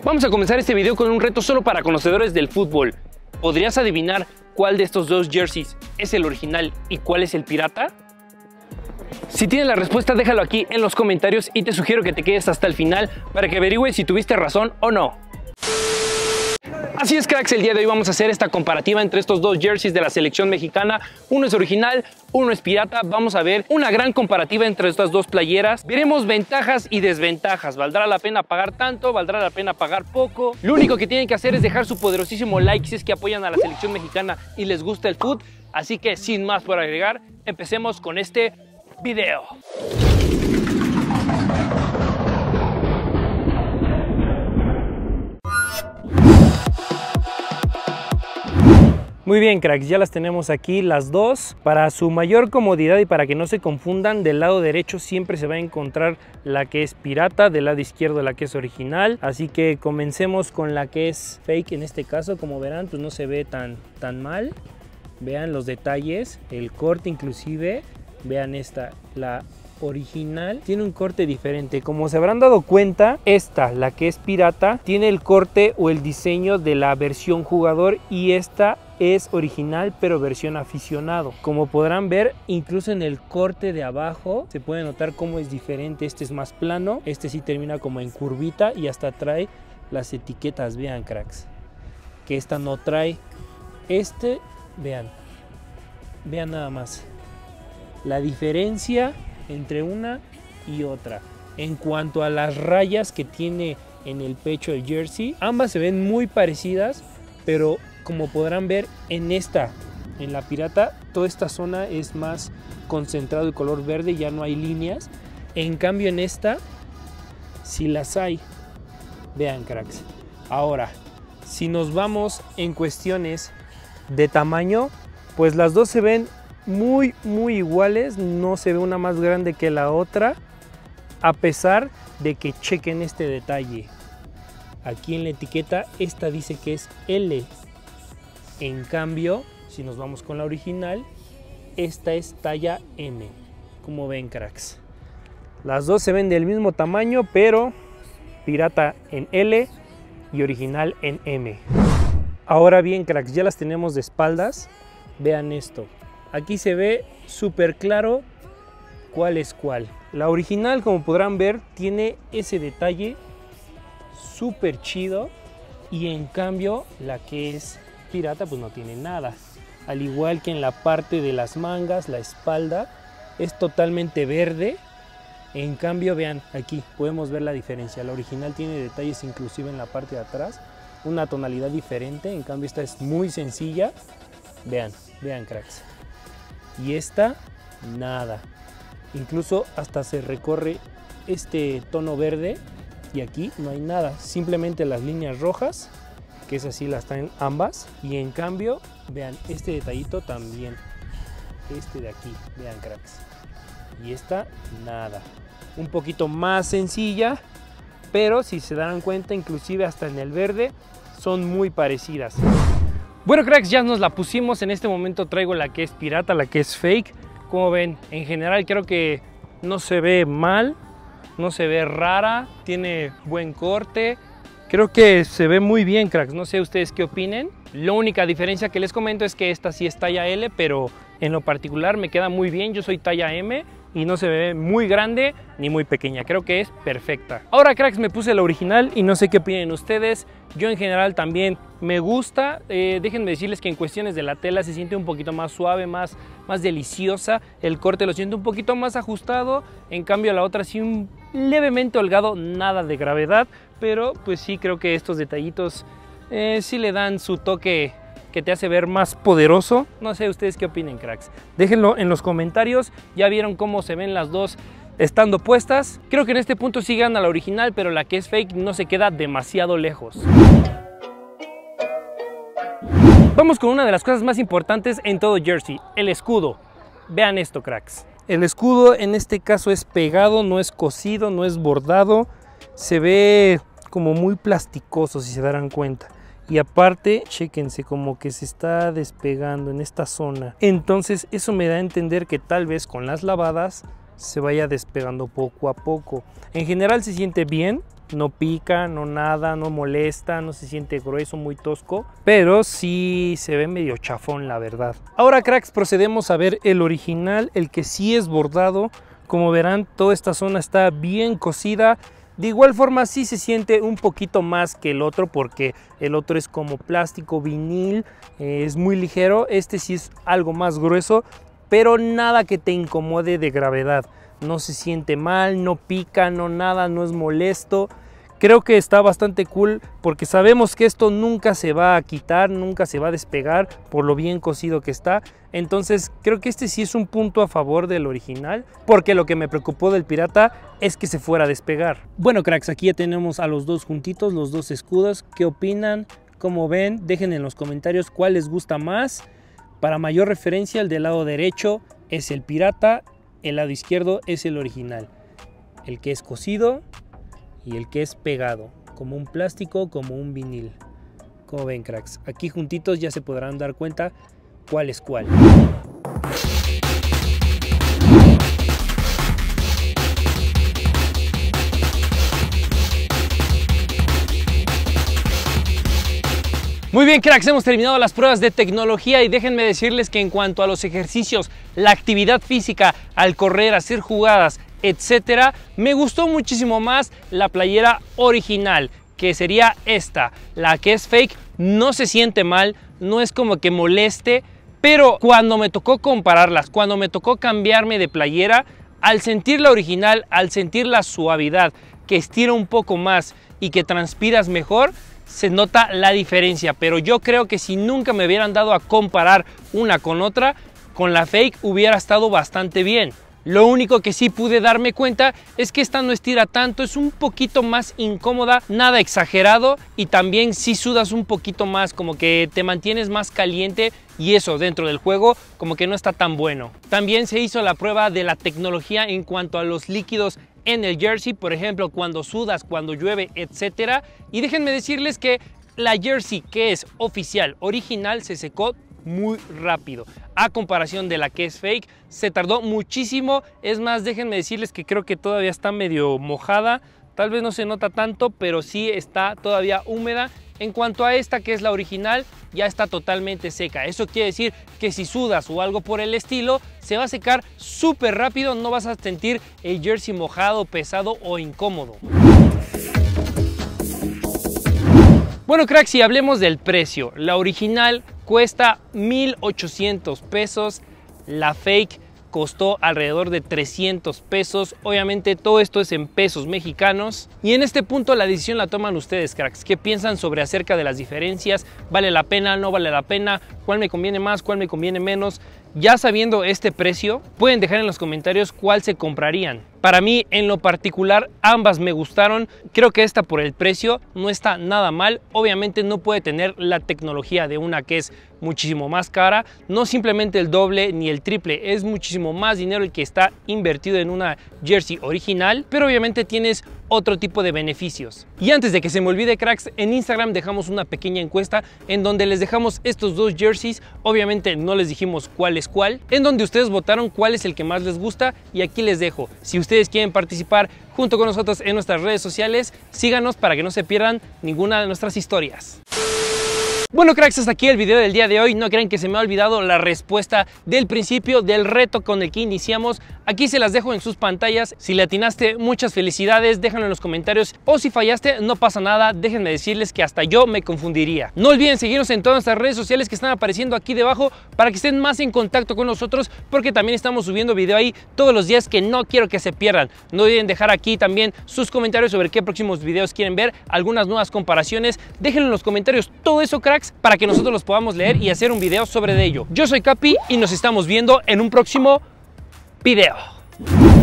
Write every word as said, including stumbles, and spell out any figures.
Vamos a comenzar este video con un reto solo para conocedores del fútbol. ¿Podrías adivinar cuál de estos dos jerseys es el original y cuál es el pirata? Si tienes la respuesta, déjalo aquí en los comentarios y te sugiero que te quedes hasta el final para que averigües si tuviste razón o no. Así es, cracks, el día de hoy vamos a hacer esta comparativa entre estos dos jerseys de la selección mexicana. Uno es original, uno es pirata. Vamos a ver una gran comparativa entre estas dos playeras. Veremos ventajas y desventajas. ¿Valdrá la pena pagar tanto? ¿Valdrá la pena pagar poco? Lo único que tienen que hacer es dejar su poderosísimo like si es que apoyan a la selección mexicana y les gusta el fútbol. Así que sin más por agregar, empecemos con este video. Muy bien, cracks, ya las tenemos aquí las dos. Para su mayor comodidad y para que no se confundan, del lado derecho siempre se va a encontrar la que es pirata, del lado izquierdo la que es original. Así que comencemos con la que es fake en este caso. Como verán, pues no se ve tan, tan mal. Vean los detalles, el corte inclusive. Vean esta, la original tiene un corte diferente. Como se habrán dado cuenta, esta, la que es pirata, tiene el corte o el diseño de la versión jugador y esta es original pero versión aficionado. Como podrán ver, incluso en el corte de abajo se puede notar cómo es diferente. Este es más plano, este sí termina como en curvita y hasta trae las etiquetas. Vean, cracks, que esta no trae. Este, vean, vean nada más la diferencia entre una y otra. En cuanto a las rayas que tiene en el pecho del jersey, ambas se ven muy parecidas, pero como podrán ver en esta, en la pirata, toda esta zona es más concentrado el color verde, ya no hay líneas. En cambio en esta sí las hay. Vean, cracks. Ahora, si nos vamos en cuestiones de tamaño, pues las dos se ven muy muy iguales. No se ve una más grande que la otra, a pesar de que chequen este detalle. Aquí en la etiqueta esta dice que es L. En cambio, si nos vamos con la original, esta es talla M. Como ven, cracks, las dos se ven del mismo tamaño, pero pirata en L y original en M. Ahora bien, cracks, ya las tenemos de espaldas. Vean esto. Aquí se ve súper claro cuál es cuál. La original, como podrán ver, tiene ese detalle súper chido, y en cambio la que es pirata pues no tiene nada. Al igual que en la parte de las mangas, la espalda es totalmente verde. En cambio, vean, aquí podemos ver la diferencia. La original tiene detalles inclusive en la parte de atrás, una tonalidad diferente. En cambio esta es muy sencilla. Vean, vean, cracks. Y esta, nada. Incluso hasta se recorre este tono verde y aquí no hay nada. Simplemente las líneas rojas, que es así, las traen ambas. Y en cambio, vean, este detallito también. Este de aquí, vean, cracks. Y esta, nada. Un poquito más sencilla, pero si se darán cuenta, inclusive hasta en el verde, son muy parecidas. Bueno, cracks, ya nos la pusimos. En este momento traigo la que es pirata, la que es fake. Como ven, en general creo que no se ve mal, no se ve rara, tiene buen corte. Creo que se ve muy bien, cracks. No sé ustedes qué opinen. La única diferencia que les comento es que esta sí es talla L, pero en lo particular me queda muy bien. Yo soy talla M y no se ve muy grande ni muy pequeña. Creo que es perfecta. Ahora, cracks, me puse la original y no sé qué opinen ustedes. Yo en general también me gusta. Eh, déjenme decirles que en cuestiones de la tela se siente un poquito más suave, más, más deliciosa. El corte lo siento un poquito más ajustado. En cambio la otra sí un levemente holgado, nada de gravedad. Pero pues sí, creo que estos detallitos eh, sí le dan su toque que te hace ver más poderoso. No sé ustedes qué opinen, cracks. Déjenlo en los comentarios. Ya vieron cómo se ven las dos estando puestas. Creo que en este punto sí gana la original, pero la que es fake no se queda demasiado lejos. Vamos con una de las cosas más importantes en todo jersey, el escudo. Vean esto, cracks. El escudo en este caso es pegado, no es cosido, no es bordado. Se ve como muy plasticoso, si se darán cuenta. Y aparte, chéquense, como que se está despegando en esta zona. Entonces eso me da a entender que tal vez con las lavadas se vaya despegando poco a poco. En general se siente bien, no pica, no nada, no molesta, no se siente grueso, muy tosco, pero sí se ve medio chafón, la verdad. Ahora, cracks, procedemos a ver el original, el que sí es bordado. Como verán, toda esta zona está bien cosida. De igual forma sí se siente un poquito más que el otro, porque el otro es como plástico vinil, eh, es muy ligero. Este sí es algo más grueso, pero nada que te incomode de gravedad. No se siente mal, no pica, no nada, no es molesto. Creo que está bastante cool porque sabemos que esto nunca se va a quitar, nunca se va a despegar por lo bien cosido que está. Entonces creo que este sí es un punto a favor del original, porque lo que me preocupó del pirata es que se fuera a despegar. Bueno, cracks, aquí ya tenemos a los dos juntitos, los dos escudos. ¿Qué opinan? ¿Cómo ven? Dejen en los comentarios cuál les gusta más. Para mayor referencia, el del lado derecho es el pirata, el lado izquierdo es el original. El que es cosido y el que es pegado, como un plástico, como un vinil. Como ven, cracks, aquí juntitos ya se podrán dar cuenta cuál es cuál. Muy bien, cracks, hemos terminado las pruebas de tecnología y déjenme decirles que en cuanto a los ejercicios, la actividad física, al correr, hacer jugadas, etcétera, me gustó muchísimo más la playera original, que sería esta. La que es fake no se siente mal, no es como que moleste, pero cuando me tocó compararlas, cuando me tocó cambiarme de playera, al sentir la original, al sentir la suavidad, que estira un poco más y que transpiras mejor, se nota la diferencia. Pero yo creo que si nunca me hubieran dado a comparar una con otra, con la fake hubiera estado bastante bien. Lo único que sí pude darme cuenta es que esta no estira tanto, es un poquito más incómoda, nada exagerado, y también sí sudas un poquito más, como que te mantienes más caliente, y eso dentro del juego como que no está tan bueno. También se hizo la prueba de la tecnología en cuanto a los líquidos en el jersey, por ejemplo, cuando sudas, cuando llueve, etcétera. Y déjenme decirles que la jersey que es oficial, original, se secó muy rápido. A comparación de la que es fake, se tardó muchísimo. Es más, déjenme decirles que creo que todavía está medio mojada. Tal vez no se nota tanto, pero sí está todavía húmeda. En cuanto a esta, que es la original, ya está totalmente seca. Eso quiere decir que si sudas o algo por el estilo, se va a secar súper rápido. No vas a sentir el jersey mojado, pesado o incómodo. Bueno, cracks, si hablemos del precio, la original cuesta mil ochocientos pesos, la fake costó alrededor de trescientos pesos. Obviamente todo esto es en pesos mexicanos. Y en este punto la decisión la toman ustedes, cracks. ¿Qué piensan sobre acerca de las diferencias? ¿Vale la pena? ¿No vale la pena? ¿Cuál me conviene más? ¿Cuál me conviene menos? Ya sabiendo este precio, pueden dejar en los comentarios cuál se comprarían. Para mí, en lo particular, ambas me gustaron. Creo que esta por el precio no está nada mal. Obviamente no puede tener la tecnología de una que es muchísimo más cara. No simplemente el doble ni el triple, es muchísimo más dinero el que está invertido en una jersey original. Pero obviamente tienes otro tipo de beneficios. Y antes de que se me olvide, cracks, en Instagram dejamos una pequeña encuesta en donde les dejamos estos dos jerseys. Obviamente no les dijimos cuál es cuál, en donde ustedes votaron cuál es el que más les gusta, y aquí les dejo. Si ustedes quieren participar junto con nosotros en nuestras redes sociales, síganos para que no se pierdan ninguna de nuestras historias. Bueno, cracks, hasta aquí el video del día de hoy. No crean que se me ha olvidado la respuesta del principio del reto con el que iniciamos. Aquí se las dejo en sus pantallas. Si le atinaste, muchas felicidades, déjenlo en los comentarios. O si fallaste, no pasa nada, déjenme decirles que hasta yo me confundiría. No olviden seguirnos en todas nuestras redes sociales que están apareciendo aquí debajo para que estén más en contacto con nosotros, porque también estamos subiendo video ahí todos los días que no quiero que se pierdan. No olviden dejar aquí también sus comentarios sobre qué próximos videos quieren ver, algunas nuevas comparaciones. Déjenlo en los comentarios todo eso, cracks, para que nosotros los podamos leer y hacer un video sobre ello. Yo soy Capi y nos estamos viendo en un próximo video.